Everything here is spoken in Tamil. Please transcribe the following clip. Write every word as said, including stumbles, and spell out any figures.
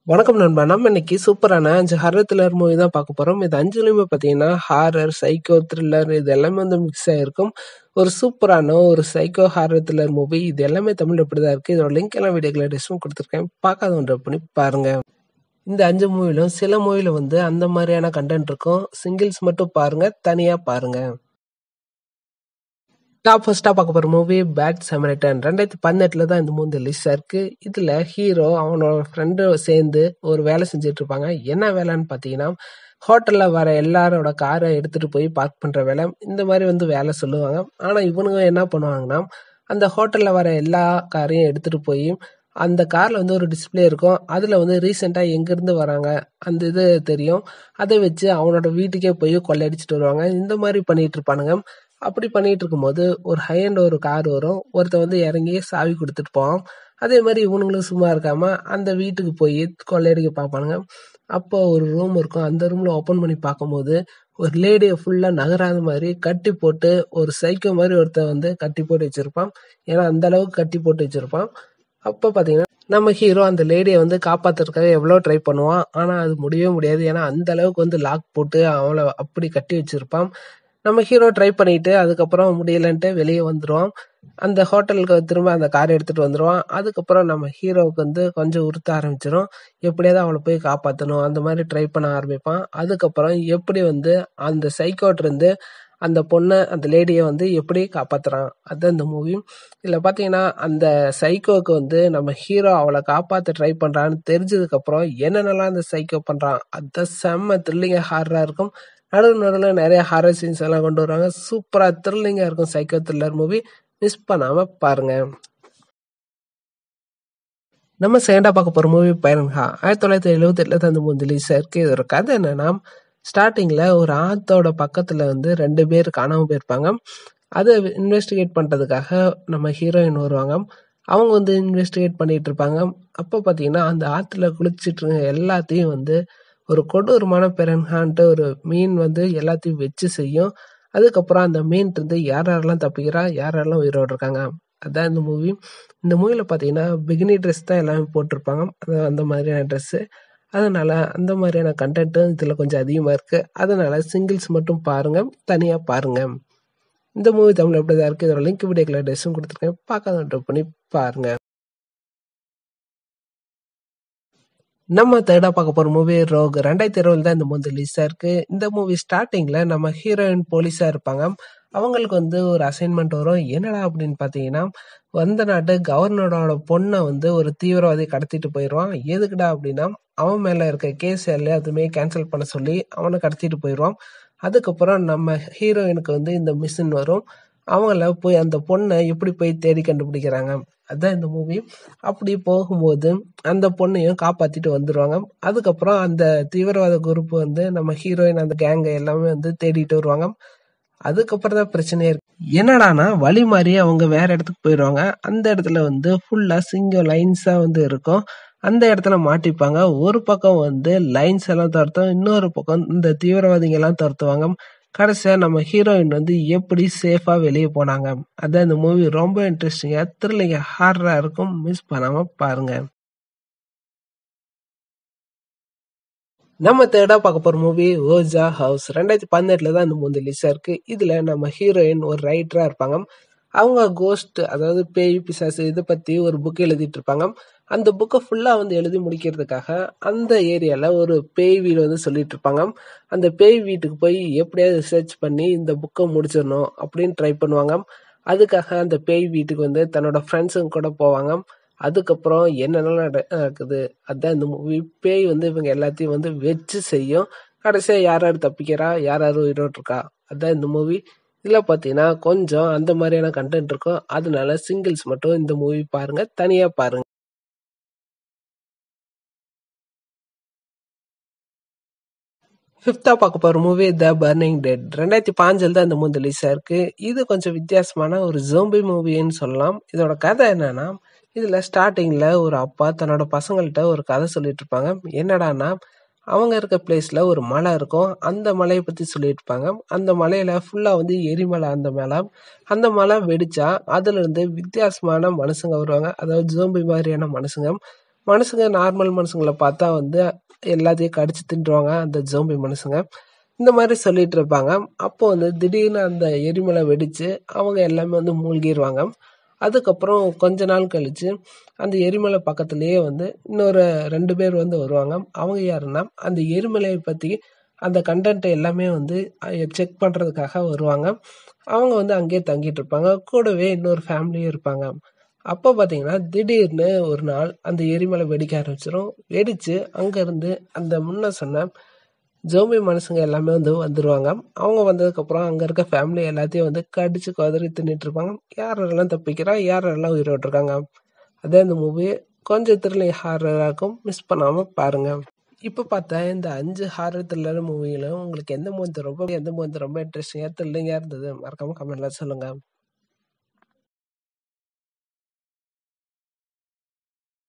வணக்கம் நண்பா. நம்ம இன்னைக்கு சூப்பரான அஞ்சு ஹாரர் த்ரில்லர் மூவி தான் பார்க்க போறோம். இது அஞ்சுலயுமே பார்த்தீங்கன்னா ஹாரர், சைக்கோ, த்ரில்லர் இது எல்லாமே வந்து மிக்ஸ் ஆயிருக்கும். ஒரு சூப்பரான ஒரு சைக்கோ ஹாரர் த்ரில்லர் மூவி. இது எல்லாமே தமிழ்ல இப்படிதான் இருக்கு. இதோட லிங்க் எல்லாம் வீடியோக்குள்ள டிஸ்கிரிப்ஷன் கொடுத்துருக்கேன். பார்க்காதவங்க பண்ணி பாருங்க. இந்த அஞ்சு மூவிலும் சில மூவில வந்து அந்த மாதிரியான கண்டென்ட் இருக்கும். சிங்கிள்ஸ் மட்டும் பாருங்க, தனியா பாருங்க. டாப் ஃபர்ஸ்டா பார்க்க போற மூவி பேட் சமரிட்டன். ரெண்டாயிரத்தி பதினெட்டுல தான் இந்த மூவி ரிலீஸ் ஆயிருக்கு. இதுல ஹீரோ அவனோட ஃப்ரெண்டு சேர்ந்து ஒரு வேலை செஞ்சுட்டு இருப்பாங்க. என்ன வேலைன்னு பாத்தீங்கன்னா, ஹோட்டல்ல வர எல்லாரோட காரை எடுத்துட்டு போய் பார்க் பண்ற வேலை. இந்த மாதிரி வந்து வேலை சொல்லுவாங்க. ஆனா இவனுங்க என்ன பண்ணுவாங்கன்னா, அந்த ஹோட்டல்ல வர எல்லா காரையும் எடுத்துட்டு போய் அந்த கார்ல வந்து ஒரு டிஸ்பிளே இருக்கும். அதுல வந்து ரீசெண்டா எங்க இருந்து வராங்க அந்த இது தெரியும். அதை வச்சு அவனோட வீட்டுக்கே போய் கொள்ளையடிச்சிட்டு வருவாங்க. இந்த மாதிரி பண்ணிட்டு இருப்பானுங்க. அப்படி பண்ணிட்டு இருக்கும்போது ஒரு ஹை அண்ட் ஒரு கார் வரும். ஒருத்தன் வந்து இறங்கி சாவி கொடுத்துட்டு போவான். அதே மாதிரி இவனுங்களும் சும்மா இருக்காம அந்த வீட்டுக்கு போய் கொள்ளையடிக்க பார்ப்பானுங்க. அப்போ ஒரு ரூம் இருக்கும். அந்த ரூம்ல ஓப்பன் பண்ணி பார்க்கும்போது ஒரு லேடியை ஃபுல்லா நகராத மாதிரி கட்டி போட்டு ஒரு சைக்கோ மாதிரி ஒருத்தன் வந்து கட்டி போட்டு வச்சிருப்பான். ஏன்னா அந்த அளவுக்கு கட்டி போட்டு வச்சிருப்பான். அப்போ பாத்தீங்கன்னா நம்ம ஹீரோ அந்த லேடியை வந்து காப்பாத்துறதுக்காக எவ்வளவு ட்ரை பண்ணுவான். ஆனா அது முடியவே முடியாது. ஏன்னா அந்த அளவுக்கு வந்து லாக் போட்டு அவளை அப்படி கட்டி வச்சிருப்பான். நம்ம ஹீரோ ட்ரை பண்ணிட்டு அதுக்கப்புறம் முடியலன்ட்டு வெளியே வந்துருவான். அந்த ஹோட்டலுக்கு திரும்ப அந்த காரை எடுத்துட்டு வந்துருவான். அதுக்கப்புறம் நம்ம ஹீரோவுக்கு வந்து கொஞ்சம் உறுத்த ஆரம்பிச்சிடும். எப்படியாவது அவளை போய் காப்பாற்றணும் அந்த மாதிரி ட்ரை பண்ண ஆரம்பிப்பான். அதுக்கப்புறம் எப்படி வந்து அந்த சைக்கோட் இருந்து அந்த பொண்ணை அந்த லேடியை வந்து எப்படி காப்பாத்துறான் அதுதான் இந்த மூவி. இதுல பாத்தீங்கன்னா அந்த சைக்கோவுக்கு வந்து நம்ம ஹீரோ அவளை காப்பாத்த ட்ரை பண்றான்னு தெரிஞ்சதுக்கு அப்புறம் என்னென்னலாம் அந்த சைக்கோ பண்றான் அதுதான் செம்ம த்ரில்லிங்கா ஹாரரா இருக்கும். நடுவு நடுவில் நிறைய ஹாரர் சீன்ஸ் எல்லாம் கொண்டு வருவாங்க. சூப்பரா த்ரில்லிங்கா இருக்கும் சைக்கோ த்ரில்லர் மூவி. மிஸ் பண்ணாம பாருங்க. நம்ம செகண்டா பார்க்க போற மூவி பைரன்ஹா. ஆயிரத்தி தொள்ளாயிரத்தி எழுபத்தி எட்டுல தான் அந்த மூவி ரிலீஸ் ஆயிருக்கு. இதோட கதை என்னன்னா, ஸ்டார்டிங்ல ஒரு ஆத்தோட பக்கத்துல வந்து ரெண்டு பேர் காணாம போயிருப்பாங்க. அதை இன்வெஸ்டிகேட் பண்றதுக்காக நம்ம ஹீரோயின் வருவாங்க. அவங்க வந்து இன்வெஸ்டிகேட் பண்ணிட்டு இருப்பாங்க. அப்போ பாத்தீங்கன்னா அந்த ஆத்துல குளிச்சிட்டு இருக்க எல்லாத்தையும் வந்து ஒரு கொடூரமான பெரன்ஹான்ட்டு ஒரு மீன் வந்து எல்லாத்தையும் வச்சு செய்யும். அதுக்கப்புறம் அந்த மீன் இருந்து யார் யாரெல்லாம் தப்பிக்கிறா, யார் யாரெல்லாம் உயிரோடு இருக்காங்க அதான் இந்த மூவி. இந்த மூவில பாத்தீங்கன்னா பிகினி ட்ரெஸ் தான் எல்லாமே போட்டிருப்பாங்க. அது அந்த மாதிரியான ட்ரெஸ்ஸு. அதனால அந்த மாதிரியான கண்டென்ட்டும் இதுல கொஞ்சம் அதிகமா இருக்கு. அதனால சிங்கிள்ஸ் மட்டும் பாருங்க, தனியா பாருங்க. இந்த மூவி தமிழ் எப்படிதான் இருக்கு. இதோட லிங்க் வீடியோக்குள்ள டெஸ்டும் கொடுத்துருக்கேன். பார்க்காத பண்ணி பாருங்க. நம்ம தேர்டா பார்க்க போற மூவி ரோக். ரெண்டாயிரத்தி இருபதுல தான் இந்த மூவி ரிலீஸா இருக்கு. இந்த மூவி ஸ்டார்டிங்ல நம்ம ஹீரோயின் போலீஸா இருப்பாங்க. அவங்களுக்கு வந்து ஒரு அசைன்மெண்ட் வரும். என்னடா அப்படின்னு பாத்தீங்கன்னா, வந்த நாட்டு கவர்னரோட பொண்ணை வந்து ஒரு தீவிரவாதி கடத்திட்டு போயிடுவான். எதுக்குடா அப்படின்னா, அவன் மேல இருக்க கேஸ் எல்லாத்துமே கேன்சல் பண்ண சொல்லி அவனை கடத்திட்டு போயிடுவான். அதுக்கப்புறம் நம்ம ஹீரோயினுக்கு வந்து இந்த மிஷின் வரும். அவங்கள போய் அந்த பொண்ணை எப்படி போய் தேடி கண்டுபிடிக்கிறாங்க அதான் இந்த மூவி. அப்படி போகும்போது அந்த பொண்ணையும் காப்பாத்திட்டு வந்துருவாங்க. அதுக்கப்புறம் அந்த தீவிரவாத குரூப் வந்து நம்ம ஹீரோயின் அந்த கேங்கை எல்லாமே வந்து தேடிட்டு வருவாங்க. அதுக்கப்புறம் தான் பிரச்சனையே இருக்கு. என்னடானா வழி மாறி அவங்க வேற இடத்துக்கு போயிடுவாங்க. அந்த இடத்துல வந்து ஃபுல்லா சிங்கம் லைன்ஸா வந்து இருக்கும். அந்த இடத்துல மாட்டிப்பாங்க. ஒரு பக்கம் வந்து லைன்ஸ் எல்லாம் துரத்தும், இன்னொரு பக்கம் இந்த தீவிரவாதிகள் எல்லாம் துரத்துவாங்க. கடைசியா நம்ம ஹீரோயின் வந்து எப்படி சேஃபா வெளியே போனாங்க அதான் இந்த மூவி. ரொம்ப இன்ட்ரெஸ்டிங்கா த்ரில்லிங்கா ஹாரரா இருக்கும். மிஸ் பண்ணாம பாருங்க. நம்ம தேர்டா பார்க்க போற மூவி ஓஜா ஹவுஸ். ரெண்டாயிரத்தி பதினெட்டுல தான் இந்த மூவி ரிலீஸ் இருக்கு. இதுல நம்ம ஹீரோயின் ஒரு ரைட்டரா இருப்பாங்க. அவங்க கோஸ்ட் அதாவது பேய் பிசாசு இதை பத்தி ஒரு புக் எழுதிட்டு இருப்பாங்க. அந்த புக்கை ஃபுல்லா வந்து எழுதி முடிக்கிறதுக்காக அந்த ஏரியால ஒரு பேய் வீடு வந்து சொல்லிட்டு இருப்பாங்க. அந்த பேய் வீட்டுக்கு போய் எப்படியாவது ரிசர்ச் பண்ணி இந்த புக்கை முடிச்சிடணும் அப்படின்னு ட்ரை பண்ணுவாங்க. அதுக்காக அந்த பேய் வீட்டுக்கு வந்து தன்னோட ஃப்ரெண்ட்ஸுங்க கூட போவாங்க. அதுக்கப்புறம் என்னென்னலாம் நடக்குது அதான் இந்த மூவி. பேய் வந்து இவங்க எல்லாத்தையும் வந்து வச்சு செய்யும். கடைசியா யார் யார் தப்பிக்கிறா, யார் யார் உயிரோடு இருக்கா அதான் இந்த மூவி. இதுல பாத்தீங்கன்னா கொஞ்சம் அந்த மாதிரியான கண்டென்ட் இருக்கும். அதனால சிங்கிள்ஸ் மட்டும் இந்த மூவி பாருங்க, தனியா பாருங்க. ஃபிஃப்த்தா பார்க்க போற மூவி த பர்னிங் டெட். ரெண்டாயிரத்தி பாஞ்சில் தான் இந்த மூவி ரிலீஸ் ஆயிருக்கு. இது கொஞ்சம் வித்தியாசமான ஒரு ஜோம்பி மூவின்னு சொல்லலாம். இதோட கதை என்னன்னா, இதுல ஸ்டார்டிங்ல ஒரு அப்பா தன்னோட பசங்கள்கிட்ட ஒரு கதை சொல்லிட்டு இருப்பாங்க. என்னடானா, அவங்க இருக்க பிளேஸ்ல ஒரு மலை இருக்கும். அந்த மலையை பத்தி சொல்லிட்டு இருப்பாங்க. அந்த மலையில ஃபுல்லா வந்து எரிமலை. அந்த மேல அந்த மலை வெடிச்சா அதுல இருந்து வித்தியாசமான மனுஷங்க வருவாங்க. அதாவது ஜோம்பி மாதிரியான மனுஷங்க மனுஷங்க நார்மல் மனுஷங்களை பார்த்தா வந்து எல்லாத்தையும் கடிச்சு தின்றுவாங்க அந்த ஜோம்பி மனுஷங்க. இந்த மாதிரி சொல்லிட்டு இருப்பாங்க. அப்போ வந்து திடீர்னு அந்த எரிமலை வெடிச்சு அவங்க எல்லாமே வந்து மூழ்கிடுவாங்க. அதுக்கப்புறம் கொஞ்ச நாள் கழிச்சு அந்த எரிமலை பக்கத்துலேயே வந்து இன்னொரு ரெண்டு பேர் வந்து வருவாங்க. அவங்க யாருன்னா அந்த எரிமலையை பற்றி அந்த கண்டென்ட் எல்லாமே வந்து செக் பண்ணுறதுக்காக வருவாங்க. அவங்க வந்து அங்கேயே தங்கிட்டு இருப்பாங்க. கூடவே இன்னொரு ஃபேமிலியும் இருப்பாங்க. அப்போ பார்த்தீங்கன்னா திடீர்னு ஒரு நாள் அந்த எரிமலை வெடிக்க ஆரம்பிச்சிடும். வெடித்து அங்கேருந்து அந்த முன்ன சொன்ன ஜோம்பி மனுஷங்க எல்லாமே வந்து வந்துடுவாங்க. அவங்க வந்ததுக்கப்புறம் அங்கே இருக்க ஃபேமிலி எல்லாத்தையும் வந்து கடிச்சு குதறி தின்னுட்டு இருப்பாங்க. யாரெல்லாம் தப்பிக்கிறா, யாரெல்லாம் உயிரோடு இருக்காங்க. அதே இந்த மூவி கொஞ்சம் த்ரில்லிங் ஹாரராக இருக்கும். மிஸ் பண்ணாமல் பாருங்கள். இப்போ பார்த்தா இந்த அஞ்சு ஹாரர் த்ரில்லர் மூவிகளும் உங்களுக்கு எந்த மூவி ரொம்ப எந்த மூவி ரொம்ப இன்ட்ரெஸ்டிங்காக த்ரில்லிங்காக இருந்தது மறக்காமல் கமெண்ட்ல சொல்லுங்கள்.